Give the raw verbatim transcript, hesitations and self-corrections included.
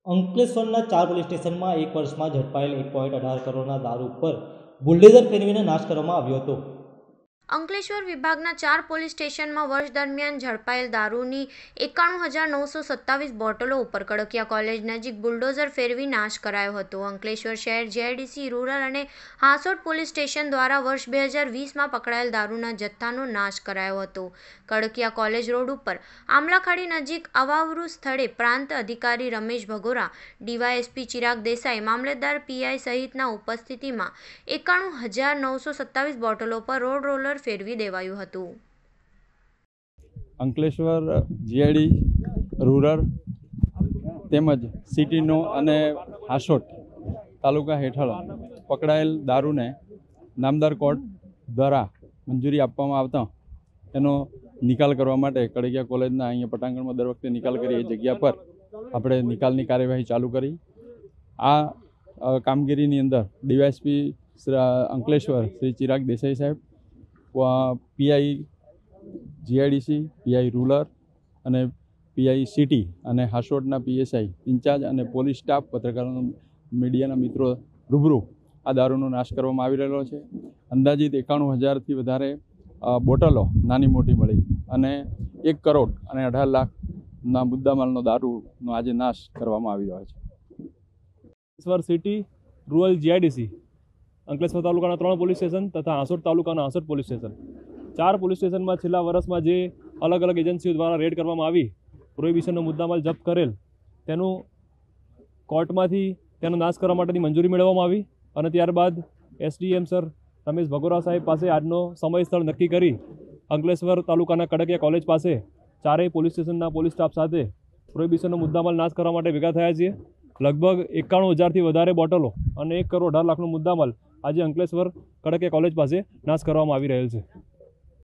અંકલેશ્વરના ચાર પોલીસ સ્ટેશનમાં એક વર્ષમાં ઝડપાયેલ એક પોઈન્ટ અઢાર કરોડના દારૂ પર બુલડોઝર ફેરવીને નાશ કરવામાં આવ્યો હતો। અંકલેશ્વર વિભાગના ચાર પોલીસ સ્ટેશનમાં વર્ષ દરમિયાન ઝડપાયેલ દારૂની એકાણું હજાર નવસો સત્તાવીસ બોટલો ઉપર કડકિયા કોલેજ નજીક બુલડોઝર ફેરવી નાશ કરાયો હતો। અંકલેશ્વર શહેર જીઆઈડીસી રૂરલ અને હાંસોટ પોલીસ સ્ટેશન દ્વારા વર્ષ બે હજાર વીસમાં પકડાયેલ દારૂના જથ્થાનો નાશ કરાયો હતો। કડકિયા કોલેજ રોડ ઉપર આમલાખાડી નજીક અવાવરૂ સ્થળે પ્રાંત અધિકારી રમેશ ભગોરા, ડીવાયએસપી ચિરાગ દેસાઈ, મામલતદાર પીઆઈ સહિતના ઉપસ્થિતિમાં એકાણું હજાર નવસો સત્તાવીસ બોટલો પર રોડ રોલર ફેરવી દેવાયું હતું। અંકલેશ્વર જીઆઈડી રૂરલ તેમજ સિટીનો અને હાંસોટ તાલુકા હેઠળ પકડાયેલ દારૂને નામદાર કોર્ટ દ્વારા મંજૂરી આપવામાં આવતા એનો નિકાલ કરવા માટે કડકિયા કોલેજના અહીંયા પટાંગણમાં દર વખતે નિકાલ કરી એ જગ્યા પર આપણે નિકાલની કાર્યવાહી ચાલુ કરી। આ કામગીરીની અંદર ડીવાયએસપી અંકલેશ્વર શ્રી ચિરાગ દેસાઈ સાહેબ, પીઆઈ જીઆઈડીસી, પીઆઈ રૂરલ અને પીઆઈ સિટી અને હાંસોટના પીએસઆઈ ઇન્ચાર્જ અને પોલીસ સ્ટાફ, પત્રકારો, મીડિયાના મિત્રો રૂબરૂ આ દારૂનો નાશ કરવામાં આવી રહેલો છે। અંદાજિત એકાણું હજારથી વધારે બોટલો નાની મોટી મળી અને એક કરોડ અને અઢાર લાખના મુદ્દામાલનો દારૂનો આજે નાશ કરવામાં આવી રહ્યો છે। Ankleshwar city, rural GIDC, Ankleshwar તાલુકાના ત્રણ પોલીસ સ્ટેશન તથા હાંસોટ તાલુકાના હાંસોટ પોલીસ સ્ટેશન, ચાર પોલીસ સ્ટેશનમાં છેલ્લા વર્ષમાં જે અલગ અલગ એજન્સીઓ દ્વારા રેડ કરવામાં આવી, પ્રોહિબિશનનો મુદ્દામાલ જપ્ત કરેલ, તેનું કોર્ટમાંથી તેનો નાશ કરવા માટેની મંજૂરી મેળવવામાં આવી અને ત્યારબાદ એસડીએમ સર રમેશ ભગોરા સાહેબ પાસે આજનો સમય સ્થળ નક્કી કરી અંકલેશ્વર તાલુકાના કડકિયા કોલેજ પાસે ચારેય પોલીસ સ્ટેશનના પોલીસ સ્ટાફ સાથે પ્રોહિબિશનનો મુદ્દામાલ નાશ કરવા માટે ભેગા થયા છીએ। લગભગ એકાણું હજારથી વધારે બોટલો અને એક કરોડ અઢાર લાખનો મુદ્દામાલ આજે અંકલેશ્વર કડકિયા કોલેજ પાસે નાશ કરવામાં આવી રહેલ છે।